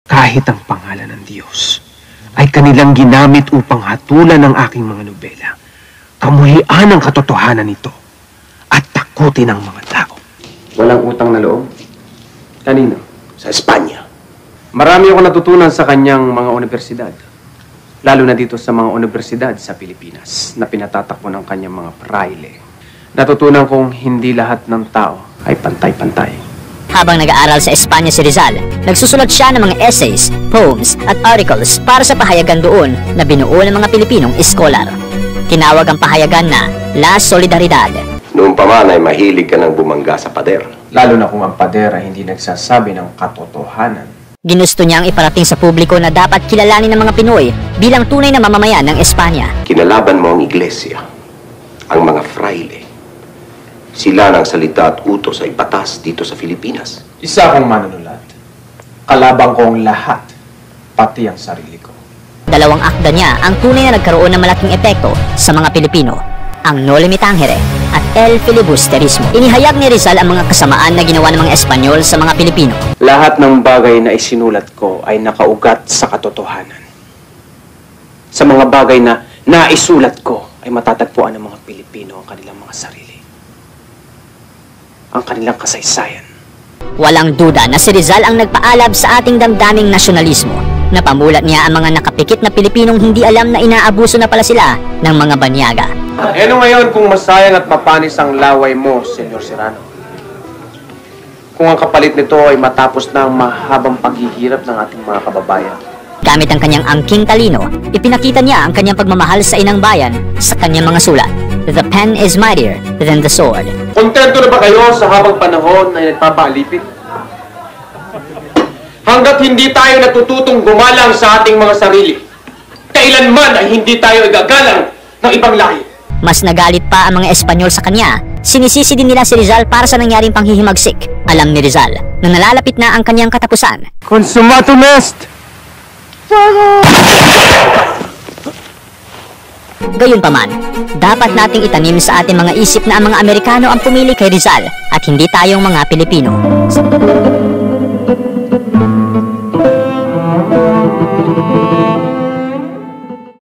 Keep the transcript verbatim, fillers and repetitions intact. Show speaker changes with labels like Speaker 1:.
Speaker 1: Kahit ang pangalan ng Diyos ay kanilang ginamit upang hatulan ang aking mga nobela, kamuhian ang katotohanan nito at takutin ang mga tao.
Speaker 2: Walang utang na loob? Kanino?
Speaker 1: Sa Espanya.
Speaker 2: Marami ako natutunan sa kanyang mga universidad. Lalo na dito sa mga universidad sa Pilipinas na pinatatakbo ng kanyang mga praile. Natutunan kong hindi lahat ng tao ay pantay-pantay.
Speaker 3: Habang nag-aaral sa Espanya si Rizal, nagsusulat siya ng mga essays, poems at articles para sa pahayagan doon na binuo ng mga Pilipinong iskolar. Tinawag ang pahayagan na La Solidaridad.
Speaker 4: Noon pa man ay mahilig ka ng bumangga sa pader.
Speaker 2: Lalo na kung ang pader ay hindi nagsasabi ng katotohanan.
Speaker 3: Ginusto niyang iparating sa publiko na dapat kilalanin ng mga Pinoy bilang tunay na mamamayan ng Espanya.
Speaker 4: Kinalaban mo ang iglesia, ang mga fraile. Sila ng salita at utos ay batas dito sa Pilipinas.
Speaker 2: Isa akong manunulat. Kalabang ko ang lahat, pati ang sarili ko.
Speaker 3: Dalawang akda niya ang tunay na nagkaroon ng malaking epekto sa mga Pilipino, ang Noli Me Tangere at El Filibusterismo. Inihayag ni Rizal ang mga kasamaan na ginawa ng mga Espanyol sa mga Pilipino.
Speaker 2: Lahat ng bagay na isinulat ko ay nakaugat sa katotohanan. Sa mga bagay na naisulat ko ay matatagpuan ng mga Pilipino ang kanilang mga sarili. Ang kanilang kasaysayan.
Speaker 3: Walang duda na si Rizal ang nagpaalab sa ating damdaming nasyonalismo. Napamulat niya ang mga nakapikit na Pilipinong hindi alam na inaabuso na pala sila ng mga banyaga.
Speaker 2: E ano ngayon kung masayang at mapanis ang laway mo, Senyor Serrano? Kung ang kapalit nito ay matapos na ang mahabang paghihirap ng ating mga kababayan.
Speaker 3: Gamit ang kanyang angking talino, ipinakita niya ang kanyang pagmamahal sa inang bayan sa kanyang mga sulat. The pen is mightier than the sword.
Speaker 2: Kontento na ba kayo sa habang panahon ay nagpapaalipin? Hanggat hindi tayo natututong gumalang sa ating mga sarili, kailanman ay hindi tayo igagalang ng ibang lahi.
Speaker 3: Mas nagalit pa ang mga Espanyol sa kanya. Sinisisi din nila si Rizal para sa nangyaring panghihimagsik. Alam ni Rizal na nalalapit na ang kanyang katapusan.
Speaker 2: Consumatum est!
Speaker 3: Gayunpaman, dapat nating itanim sa ating mga isip na ang mga Amerikano ang pumili kay Rizal at hindi tayong mga Pilipino.